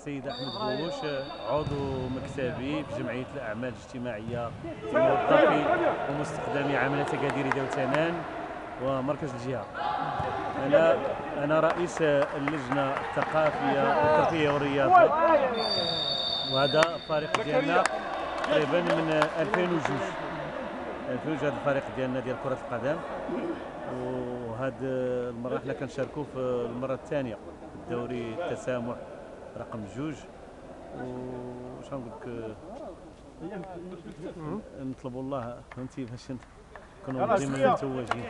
السيد أحمد بوش، عضو مكتبي في جمعية الأعمال الاجتماعية موظفي ومستخدمي عملة أكادير دوتنان ومركز الجهة. أنا رئيس اللجنة الثقافية والترفيه والرياضة، وهذا الفريق ديالنا تقريبا من 2002 هذا الفريق ديالنا ديال كرة القدم. وهاد المرة حنا كنشاركوا في المرة الثانية في الدوري التسامح رقم 2. وش نقول لك، نطلبوا الله فهمتي باش نكونوا ديما متوجين.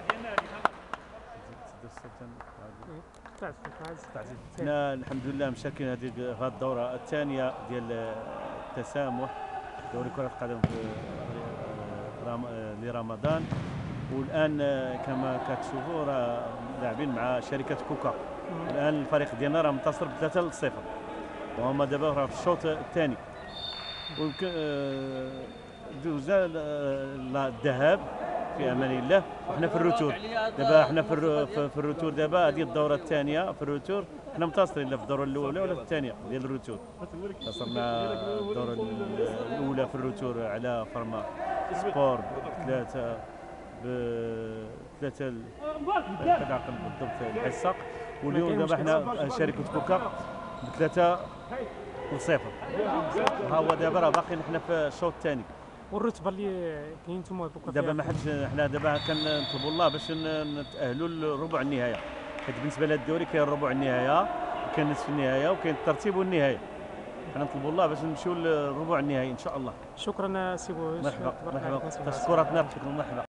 حنا الحمد لله مشاركين هذه الدورة الثانية ديال التسامح دوري كرة القدم لرمضان. والان كما كتشوفوا راه لاعبين مع شركه كوكا. الان الفريق ديالنا راه منتصر ب3-0، وهما دابا راه في الشوط الثاني. دوزنا الذهاب في امان الله، وحنا في الروتور دابا. حنا في الروتور دابا، هذه الدوره الثانيه في الروتور. حنا منتصرين لا في الدوره الاولى ولا في الثانيه ديال الروتور. انتصرنا الدوره الاولى في الروتور على فرما سبور 3 بالضبط الحصه. واليوم دابا حنا شركه كوكا ب3-0. ها هو دابا راه باقيين حنا في الشوط الثاني. والرتبه اللي كاين نتوما دابا ما حدش، حنا دابا كنطلبوا الله باش نتاهلوا لربع النهايه، حيت بالنسبه لهذا الدوري كاين ربع النهايه وكاين نصف النهايه وكاين الترتيب والنهايه. حنا نطلبوا الله باش نمشيو لربع النهائي ان شاء الله. شكرا سي بوش. مرحبا تشكراتنا. مرحبا.